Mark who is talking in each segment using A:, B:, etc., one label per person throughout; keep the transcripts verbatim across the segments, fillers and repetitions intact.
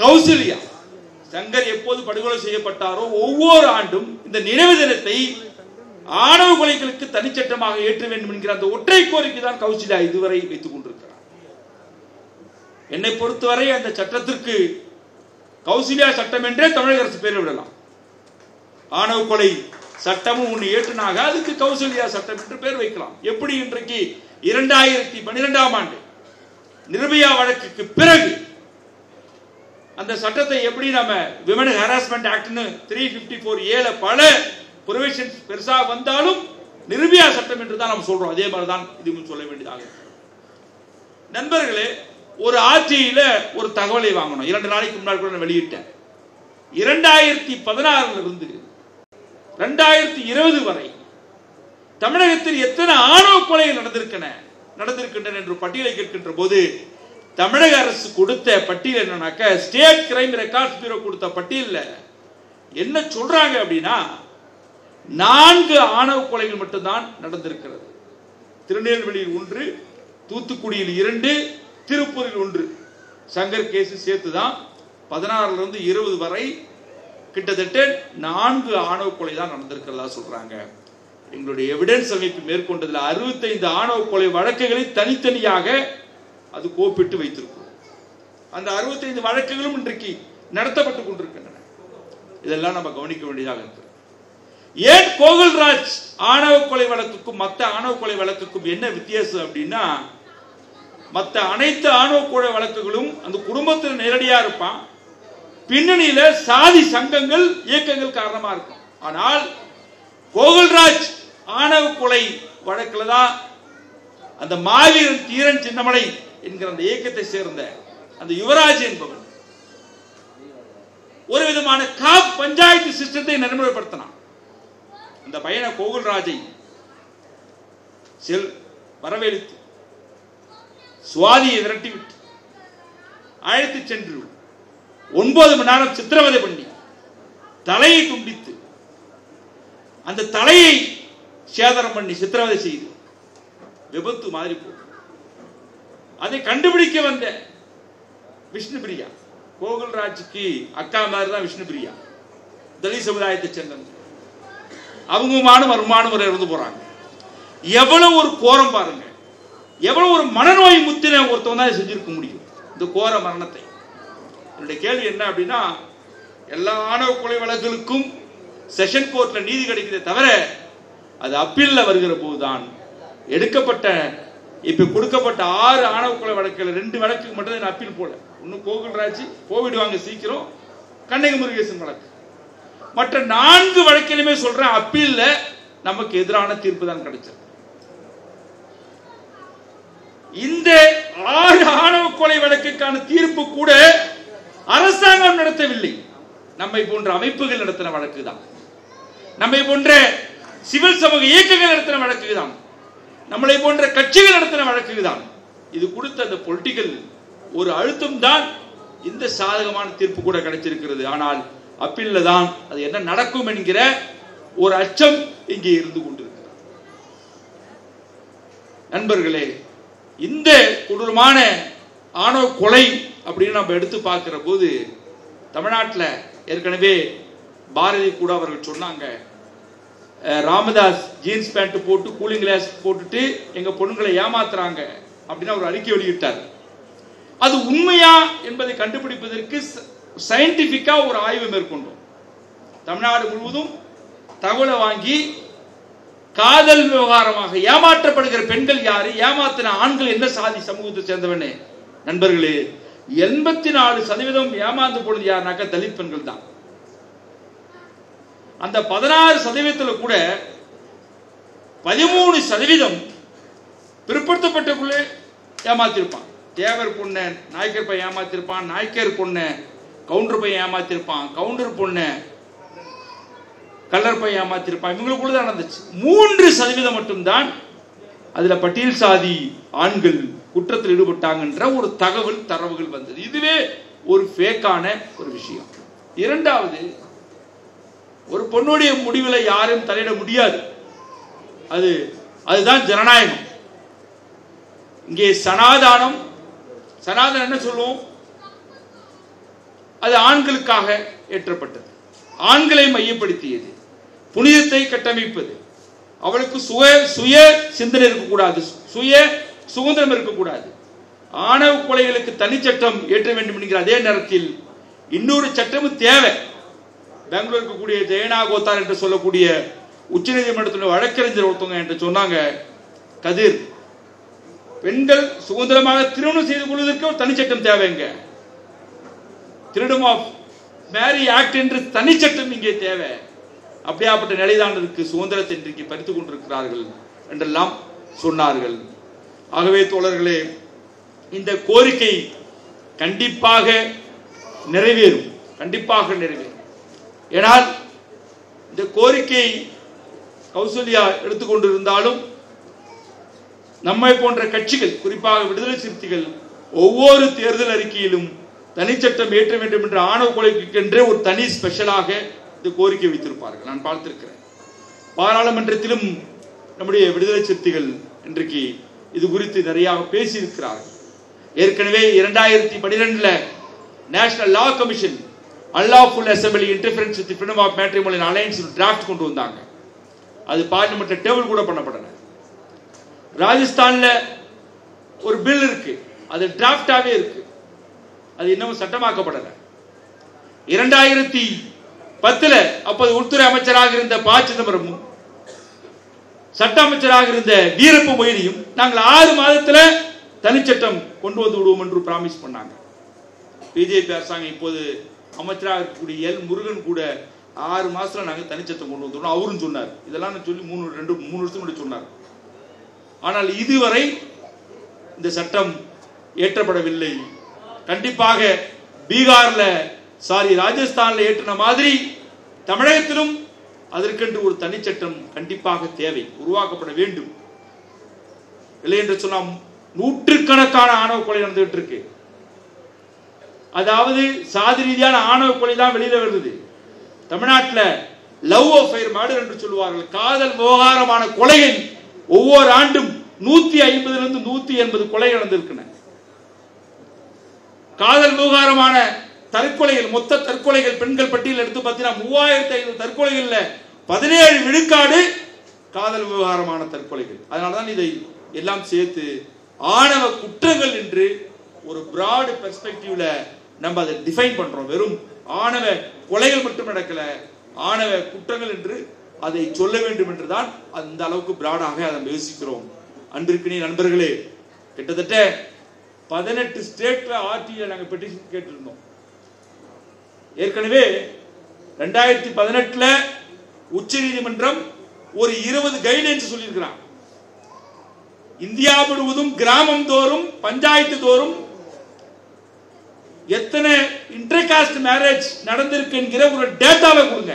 A: கௌசல்யா சங்கர் எப்போது படுகொலை செய்யப்பட்டாரோ ஒவ்வொரு ஆண்டும் இந்த நினைவு தினத்தை ஆணவ கொலைகளுக்கு தனிச்சட்டமாக ஏற்ற வேண்டும் என்கிற அந்த ஒற்றை கோரிக்கை தான் கௌசல்யா இதுவரை வைத்துக் கொண்டிருக்கிறார். என்னை பொறுத்தவரை அந்த சட்டத்திற்கு கௌசல்யா சட்டம் என்றே தமிழக அரசு பெயர் விடலாம். ஆணவ கொலை சட்டமும் ஒன்று ஏற்றுனாக அதுக்கு கௌசல்யா சட்டம் என்று பெயர் வைக்கலாம். எப்படி இன்றைக்கு இரண்டாயிரத்தி பன்னிரெண்டாம் ஆண்டு நிர்பயா வழக்குக்கு பிறகு அந்த சட்டத்தை எப்படி நம்ம விமன் ஹராஸ்மெண்ட் ஆக்ட்னு த்ரீ பிப்டி ஃபோர் ஏல பல ப்ரொவிஷன்ஸ் பெருசா வந்தாலும் நிர்பயா சட்டம் என்று தான் நம்ம சொல்றோம். அதே மாதிரி தான் இதுவும் சொல்ல வேண்டியதாக. நண்பர்களே, ஒரு ஆட்சியில ஒரு தகவலை வாங்கணும். இரண்டு நாளைக்கு முன்னாடி கூட நான் வெளியிட்டேன். இரண்டாயிரத்தி பதினாறுல இருந்து இரண்டாயிரத்தி இருபது வரை தமிழகத்தில் எத்தனை ஆணவ கொலைகள் நடந்திருக்கின்றன நடந்திருக்கின்றன என்று பட்டியலை கேட்கின்ற போது தமிழக அரசு கொடுத்த பட்டியல் என்னன்னாக்க ஸ்டேட் கிரைம் ரெக்கார்ட்ஸ் பியூரோ கொடுத்த பட்டியல்ல என்ன சொல்றாங்க அப்படின்னா நான்கு ஆணவ கொலைகள் மட்டும்தான் நடந்திருக்கிறது. திருநெல்வேலியில் ஒன்று, தூத்துக்குடியில் இரண்டு, திருப்பூரில் ஒன்று. சங்கர் கேஸ் சேர்த்துதான் பதினாறுல இருந்து இருபது வரை கிட்டத்தட்ட நான்கு ஆணவ கொலை தான் நடந்திருக்கிறதா சொல்றாங்க. எங்களுடைய எவிடன்ஸ் அமைப்பு மேற்கொண்டதில் அறுபத்தி ஐந்து ஆணவ கொலை வழக்குகளை தனித்தனியாக அது கோப்பிட்டு வைத்திருக்கிறோம். அந்த அறுபத்தி ஐந்து வழக்குகளும் இன்றைக்கு நடத்தப்பட்டுக் கொண்டிருக்கின்றன. இதெல்லாம் நம்ம கவனிக்க வேண்டியதாக இருக்கு. ஏன் கோகுல்ராஜ் ஆணவ கொலை வழக்குக்கும் மற்ற ஆணவ கொலை வழக்குக்கும் என்ன வித்தியாசம் அப்படின்னா, மற்ற அனைத்து ஆணவ கொலை வழக்குகளும் அந்த குடும்பத்தில் நேரடியா இருப்பான், பின்னணியில சாதி சங்கங்கள் இயக்கங்கள் காரணமா இருக்கும். ஆனால் கோகுல்ராஜ் ஆணவ கொலை வழக்குல தான் அந்த மாவீரன் தீரன் சின்னமலை என்கிற அந்த இயக்கத்தை சேர்ந்த அந்த யுவராஜ் என்பவன் ஒரு விதமான காப் பஞ்சாயத்து சிஸ்டத்தை நடைமுறைப்படுத்தினான். அந்த பையனை கோகுல்ராஜை செல் வரவேற்று சுவாதியை விரட்டிவிட்டு அழைத்து சென்று ஒன்பது மணி நேரம் சித்திரவதை பண்ணி தலையை துண்டித்து அந்த தலையை சேதனம் பண்ணி சித்திரவதை செய்து விபத்து மாதிரி போகும். அதை கண்டுபிடிக்க வந்த விஷ்ணுபிரியா, கோகுல்ராஜுக்கு அக்கா மாதிரி தான் விஷ்ணுபிரியா, தலித் சமுதாயத்தை சேர்ந்தவங்க, அவங்கமானும் வருமானம் ஒரு இருந்து போறாங்க. எவ்வளவு ஒரு கோரம் பாருங்க, எவ்வளவு ஒரு மனநோய் முத்தின ஒருத்தவங்க தான் செஞ்சிருக்க முடியும் இந்த கோர மரணத்தை. என்னுடைய கேள்வி என்ன அப்படின்னா, எல்லா ஆணவ கொலை வழக்குகளுக்கும் செஷன் கோர்ட்ல நீதி கிடைக்கிறதே தவிர அது அப்பீல்ல வருகிற போதுதான் எடுக்கப்பட்ட இப்ப கொடுக்கப்பட்ட ஆறு ஆணவ கொலை வழக்குகள் ரெண்டு வழக்குக்கு மட்டும் அப்பீல் போல. இன்னும் கோகுல்ராஜ் போவிடுவாங்க சீக்கிரம், கண்ணகி முருகேசன் வழக்கு, மற்ற நான்கு வழக்கிலுமே சொல்றேன் அப்பீல்ல நமக்கு எதிரான தீர்ப்பு தான் கிடைச்சது. இந்த ஆறு ஆணவ கொலை வழக்குக்கான தீர்ப்பு கூட அரசாங்கம் நடத்தவில்லை, நம்மை போன்ற அமைப்புகள் நடத்தின வழக்கு தான், நம்மை போன்ற சிவில் சமூக இயக்கங்கள் நடத்தின வழக்கு தான், நம்மளை போன்ற கட்சிகள் நடத்தின வழக்கு தான். இது கொடுத்த அந்த பொலிட்டிக்கல் ஒரு அழுத்தம் தான் இந்த சாதகமான தீர்ப்பு கூட கிடைச்சிருக்கிறது. ஆனால் அப்பீல்ல தான் அது என்ன நடக்கும் என்கிற ஒரு அச்சம் இங்கே இருந்து கொண்டிருக்கிறது. நண்பர்களே, இந்த கொடூரமான ஆணவ கொலை அப்படின்னு நம்ம எடுத்து பார்க்கிற போது தமிழ்நாட்டில் ஏற்கனவே பாரதி கூட அவர்கள் சொன்னாங்க, ராமதாஸ் ஜீன்ஸ் பேண்ட் போட்டு கூலிங் கிளாஸ் போட்டுட்டு எங்க பொண்ணுங்களை ஏமாத்துறாங்க அப்படின்னு ஒரு அறிக்கை வெளியிட்டார். அது உண்மையா என்பதை கண்டுபிடிப்பதற்கு சயின்டிபிக்கா ஒரு ஆய்வு மேற்கொண்டோம். தமிழ்நாடு முழுவதும் தகவலை வாங்கி காதல் விவகாரமாக ஏமாற்றப்படுகிற பெண்கள் யாரு, ஏமாத்தின ஆண்கள் என்ன சாதி சமூகத்தை சேர்ந்தவனே, நண்பர்களே எண்பத்தி நாலு சதவீதம் ஏமாந்து போனது யாருனாக்கா தலித் பெண்கள் தான். அந்த பதினாறு சதவீதத்தில் கூட பதிமூணு சதவீதம் பிற்படுத்தப்பட்டக்குள்ளே ஏமாத்திருப்பான். தேவர் பொண்ணு நாய்க்கர் பையன் ஏமாத்திருப்பான், நாய்க்கர் பொண்ணு கவுண்டர் பையன் ஏமாத்திருப்பான், கவுண்டர் பொண்ணு கல்லர் பையன் ஏமாத்திருப்பான். இவங்களுக்குள்ள தான் நடந்துச்சு. மூன்று சதவீதம் மட்டும்தான் அதுல பட்டியல் சாதி ஆண்கள் குற்றத்தில் ஈடுபட்டாங்கன்ற ஒரு தகவல் தரவுகள் வந்தது. இதுவே ஒரு ஃபேக்கான ஒரு விஷயம். இரண்டாவது, ஒரு பொண்ணுடைய முடிவில் யாரும் தலையிட முடியாது, அது அதுதான் ஜனநாயகம். இங்கே சனாதானம், சனாதனம் என்ன சொல்லுவோம், அது ஆண்களுக்காக ஏற்றப்பட்டது, ஆண்களை மையப்படுத்தியது, புனிதத்தை கட்டமைப்பது, அவளுக்கு சுய சுய சிந்தனை இருக்கக்கூடாது, சுய சுதந்திரம் இருக்கக்கூடாது, ஆணவ கொலைகளுக்கு தனிச்சட்டம் ஏற்ற வேண்டும் என்கிற அதே நேரத்தில் இன்னொரு சட்டமும் தேவை. பெங்களூர் இருக்கக்கூடிய ஜெயனா கோத்தார் என்று சொல்லக்கூடிய உச்சநீதிமன்றத்தில் வழக்கறிஞர் ஒருத்தவங்க என்று சொன்னாங்க, கதிர், பெண்கள் சுதந்திரமாக திருமணம் செய்து கொள்வதற்கு ஒரு தனிச்சட்டம் தேவைங்க, ஃப்ரீடம் ஆஃப் மேரி ஆக்ட் என்று தனிச்சட்டம் இங்கே தேவை. அப்படியாப்பட்ட நிலைதான் இருக்கு, சுதந்திரத்தை இன்றைக்கு பறித்துக் கொண்டிருக்கிறார்கள் என்றெல்லாம் சொன்னார்கள். ஆகவே தோழர்களே, இந்த கோரிக்கை கண்டிப்பாக நிறைவேறும், கண்டிப்பாக நிறைவேறும். ஏனால் இந்த கோரிக்கை கௌசல்யா எடுத்துக்கொண்டிருந்தாலும் நம்மை போன்ற கட்சிகள், குறிப்பாக விடுதலை சிறுத்தைகள், ஒவ்வொரு தேர்தல் அறிக்கையிலும் தனிச்சட்டம் ஏற்ற வேண்டும் என்ற ஆணவ கொலைக்கென்றே ஒரு தனி ஸ்பெஷலாக இந்த கோரிக்கை வைத்திருப்பார்கள். நான் பார்த்திருக்கிறேன். பாராளுமன்றத்திலும் நம்முடைய விடுதலை சிறுத்தைகள் இன்றைக்கு இது குறித்து நிறைய பேசியிருக்கிறார்கள். ஏற்கனவே இரண்டாயிரத்தி பனிரெண்டுல national law commission unlawful assembly interference with freedom of matrimonial alliance draft கொண்டு வந்தாங்க. அது பார்லிமெண்ட்ல டேபிள் கூட பண்ணப்படல. ராஜஸ்தான்ல ஒரு பில் இருக்கு, அது டிராஃப்டாவே இருக்கு, அது இன்னும் சட்டமாக்கப்படல. இரண்டாயிரத்தி பத்துல அப்போது உள்துறை அமைச்சராக இருந்த ப சிதம்பரமும் சட்ட அமைச்சராக இருந்த வீரப்ப மொய்லியும் நாங்கள் ஆறு மாதத்துல தனிச்சட்டம் கொண்டு வந்து விடுவோம் என்று பிராமிஸ் பண்ணாங்க. பிஜேபி அரசாங்கம் இப்போது அமைச்சராக இருக்கக்கூடிய எல் முருகன் கூட ஆறு மாசத்துல நாங்கள் தனிச்சட்டம் கொண்டு வந்துடுவோம் அவரும் சொன்னார். இதெல்லாம் சொல்லி மூணு ரெண்டு மூணு வருஷம் கூட சொன்னார். ஆனால் இதுவரை இந்த சட்டம் ஏற்றப்படவில்லை. கண்டிப்பாக பீகார்ல சாரி ராஜஸ்தான்ல ஏற்றின மாதிரி தமிழகத்திலும் அதற்கென்று ஒரு தனிச்சட்டம் கண்டிப்பாக தேவை, உருவாக்கப்பட வேண்டும். இல்லை என்று சொன்னால் நூற்றுக்கணக்கான ஆணவ கொலை நடந்துகிட்டு இருக்கு. அதாவது சாதி ரீதியான ஆணவ கொலை தான் வெளியில வருது. தமிழ்நாட்டில் லவ் அஃபேர் மர்டர் என்று சொல்லுவார்கள், காதல் விவகாரமான கொலைகள் ஒவ்வொரு ஆண்டும் நூத்தி ஐம்பதுல இருந்து நூத்தி எண்பது கொலை நடந்திருக்கின்றன. காதல் விவகாரமான தற்கொலைகள், மொத்த தற்கொலைகள் பெண்கள் பட்டியல் எடுத்து பார்த்தீங்கன்னா மூவாயிரத்தி ஐநூறு தற்கொலைகள்ல பதினேழு விழுக்காடு காதல் விவகாரமான தற்கொலைகள். அதனாலதான் இதை எல்லாம் சேர்த்து ஆணவ குற்றங்கள் என்று ஒரு பிராட் பெர்ஸ்பெக்டிவ்ல நம்ம அதை டிஃபைன் பண்றோம். வெறும் ஆணவ கொலைகள் மட்டும் நடக்கல, ஆணவ குற்றங்கள் என்று அதை சொல்ல வேண்டும் என்றுதான் அந்த அளவுக்கு பிராடாக அதை யோசிக்கிறோம். அன்பிற்கினே நண்பர்களே, கிட்டத்தட்ட பதினெட்டு ஸ்டேட்ல ஆர்டிஐ நாங்க பெட்டிஷன் கேட்டிருந்தோம். ஏற்கனவே ரெண்டாயிரத்தி பதினெட்டுல உச்ச நீதிமன்றம் ஒரு இருபது கைட்லைன்ஸ் சொல்லியிருக்கிறான். இந்தியா முழுவதும் கிராமம் தோறும் பஞ்சாயத்து தோறும் எத்தனை இன்டர்காஸ்ட் மேரேஜ் நடந்திருக்கு என்கிற ஒரு டேட்டாவை கொடுங்க.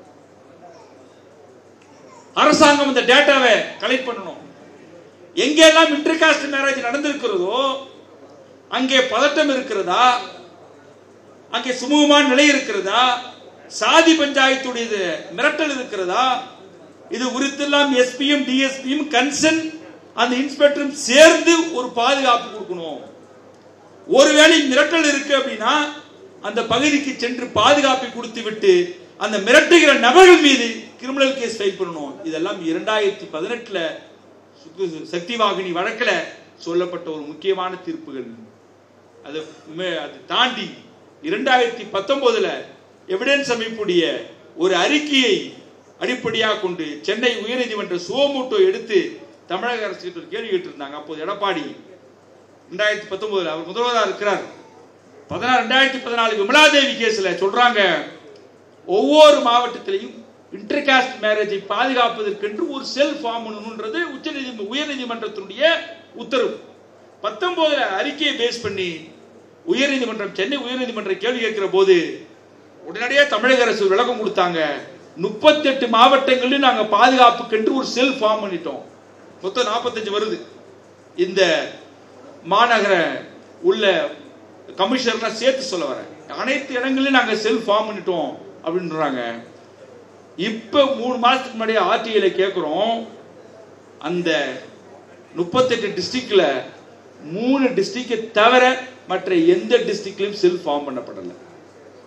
A: அரசாங்கம் இந்த டேட்டாவை கலெக்ட் பண்ணணும். எங்கெல்லாம் இன்டர்காஸ்ட் மேரேஜ் நடந்திருக்கிறதோ அங்கே பதட்டம் இருக்கிறதா, அங்கே சுமூகமான நிலை இருக்கிறதா, சாதி பஞ்சாயத்துடைய மிரட்டல் இருக்கிறதா, இது குறித்தெல்லாம் எஸ்பியும் டிஎஸ்பியும் கன்சர்ன் அந்த இன்ஸ்பெக்டரும் சேர்ந்து ஒரு பாதுகாப்பு கொடுக்கணும். ஒருவேளை மிரட்டல் இருக்கு அப்படின்னா அந்த பகுதிக்கு சென்று பாதுகாப்பை கொடுத்து விட்டு அந்த மிரட்டுகிற நபர்கள் மீது கிரிமினல் கேஸ் ஃபைல் பண்ணணும். இதெல்லாம் இரண்டாயிரத்தி பதினெட்டுல சக்தி வாகினி வழக்கில் சொல்லப்பட்ட ஒரு முக்கியமான தீர்ப்புகள். அது அது தாண்டி இரண்டாயிரத்தி பத்தொன்பதுல எவிடன்ஸ் அமைப்புடைய ஒரு அறிக்கையை அடிப்படையாக கொண்டு சென்னை உயர்நீதிமன்ற சுவமோட்டோ எடுத்து தமிழக அரசு கேள்வி கேட்டிருந்தாங்க. அப்போது எடப்பாடி ரெண்டாயிரத்தி பத்தொன்பதுல அவர் முதல்வராக இருக்கிறார். பதினாறு ரெண்டாயிரத்தி பதினாலு விமலாதேவி கேஸ்ல சொல்றாங்க, ஒவ்வொரு மாவட்டத்திலையும் இன்டர்காஸ்ட் மேரேஜை பாதுகாப்பதற்கென்று ஒரு செல் ஃபார்ம் பண்ணணும்ன்றது உச்ச நீதி உயர் நீதிமன்றத்தினுடைய உத்தரவு. பத்தொன்பதுல அறிக்கையை பேஸ் பண்ணி உயர் நீதிமன்றம் சென்னை உயர் நீதிமன்றம் கேள்வி கேட்கிற போது உடனடியே தமிழக அரசு விளக்கம் கொடுத்தாங்க. முப்பத்தி எட்டு மாவட்டங்களில் நாங்க பாதுகாப்புக்கென்று ஒரு செல் ஃபார்ம் பண்ணிட்டோம். மொத்தம் நாற்பத்தஞ்சு வருது. இந்த மாநகர உள்ள கமிஷனர் சேர்த்து சொல்ல வர அனைத்து இடங்களிலும் நாங்க செல் ஃபார்ம் பண்ணிட்டோம் அப்படின்றாங்க. இப்ப மூணு மாசத்துக்கு முன்னாடி ஆர்டிஐல கேட்கிறோம், அந்த முப்பத்தி எட்டு டிஸ்ட்ரிக்ட்ல மூணு டிஸ்ட்ரிக்ட் தவிர மற்ற எந்த டிஸ்ட்ரிக்ட்லயும் செல் ஃபார்ம் பண்ணப்படல.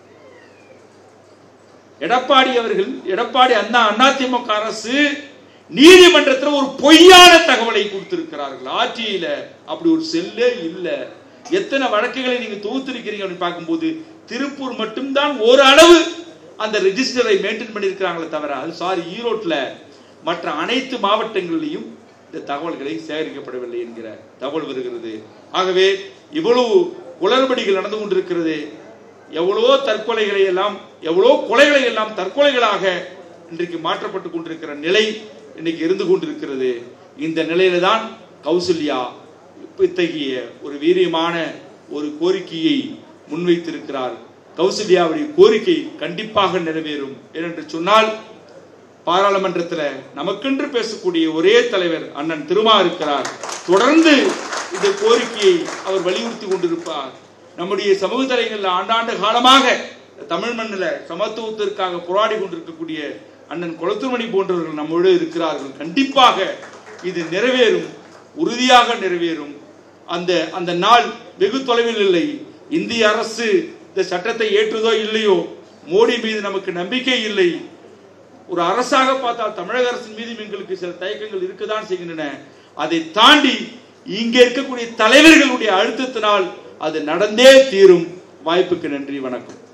A: எடப்பாடி அவர்கள் எடப்பாடி அண்ணா அதிமுக அரசு நீதிமன்றத்தில் ஒரு பொய்யான தகவலை கொடுத்திருக்கிறார்கள். ஆட்சியில அப்படி ஒரு செல்லே இல்ல. எத்தனை வழக்குகளை நீங்க தொகுத்திருக்கிறீங்க அப்படின்னு பார்க்கும்போது திருப்பூர் மட்டும்தான் ஒரு அளவு அந்த ரெஜிஸ்டரை மெயின்டைன் பண்ணியிருக்கிறாங்களே தவிர, அது சாரி ஈரோட்டில் மற்ற அனைத்து மாவட்டங்களிலும் இந்த தகவல்களை சேகரிக்கப்படவில்லை என்கிற தகவல் வருகிறது. ஆகவே இவ்வளவு குளறுபடிகள் நடந்து கொண்டிருக்கிறது. எவ்வளவோ தற்கொலைகளை எல்லாம் எவ்வளவோ கொலைகளை எல்லாம் தற்கொலைகளாக இன்றைக்கு மாற்றப்பட்டு கொண்டிருக்கிற நிலை இன்னைக்கு இருந்து கொண்டிருக்கிறது. இந்த நிலையில தான் கௌசல்யா இத்தகைய ஒரு வீரியமான ஒரு கோரிக்கையை முன்வைத்திருக்கிறார். கௌசல்யாவுடைய கோரிக்கை கண்டிப்பாக நிறைவேறும். ஏனென்று சொன்னால் பாராளுமன்றத்தில் நமக்கென்று பேசக்கூடிய ஒரே தலைவர் அண்ணன் திருமா இருக்கிறார். தொடர்ந்து இந்த கோரிக்கையை அவர் வலியுறுத்தி கொண்டிருப்பார். நம்முடைய சமூக தலைவர்கள் ஆண்டாண்டு காலமாக தமிழ் மண்ணில் சமத்துவத்திற்காக போராடி கொண்டிருக்கக்கூடிய அண்ணன் குளத்துமணி போன்றவர்கள் நம்மோடு இருக்கிறார்கள். கண்டிப்பாக இது நிறைவேறும், உறுதியாக நிறைவேறும். அந்த அந்த நாள் வெகு தொலைவில் இல்லை. இந்திய அரசு இந்த சட்டத்தை ஏற்றுதோ இல்லையோ, மோடி மீது நமக்கு நம்பிக்கை இல்லை. ஒரு அரசாக பார்த்தால் தமிழக அரசின் மீது எங்களுக்கு சில தயக்கங்கள் இருக்குதான் செய்கின்றன. அதை தாண்டி இங்க இருக்கக்கூடிய தலைவர்களுடைய அழுத்தத்தினால் அது நடந்தே தீரும். வாய்ப்புக்கு நன்றி, வணக்கம்.